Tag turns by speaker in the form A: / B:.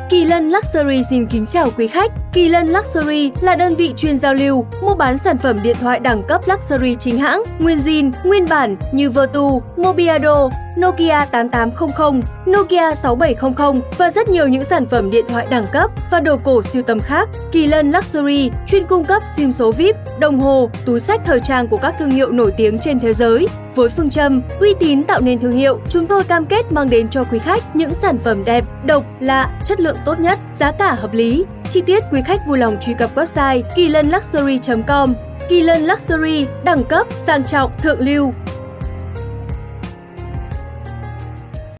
A: Kỳ Lân Luxury xin kính chào quý khách. Kỳ Lân Luxury là đơn vị chuyên giao lưu, mua bán sản phẩm điện thoại đẳng cấp luxury chính hãng, nguyên zin, nguyên bản như Vertu, Mobiado, Nokia 8800, Nokia 6700 và rất nhiều những sản phẩm điện thoại đẳng cấp và đồ cổ sưu tầm khác. Kỳ Lân Luxury chuyên cung cấp SIM số VIP, đồng hồ, túi xách thời trang của các thương hiệu nổi tiếng trên thế giới. Với phương châm uy tín tạo nên thương hiệu, chúng tôi cam kết mang đến cho quý khách những sản phẩm đẹp, độc, lạ, chất lượng tốt nhất, giá cả hợp lý. Chi tiết quý khách vui lòng truy cập website kilânluxury.com. Kỳ Lân Luxury, đẳng cấp, sang trọng, thượng lưu.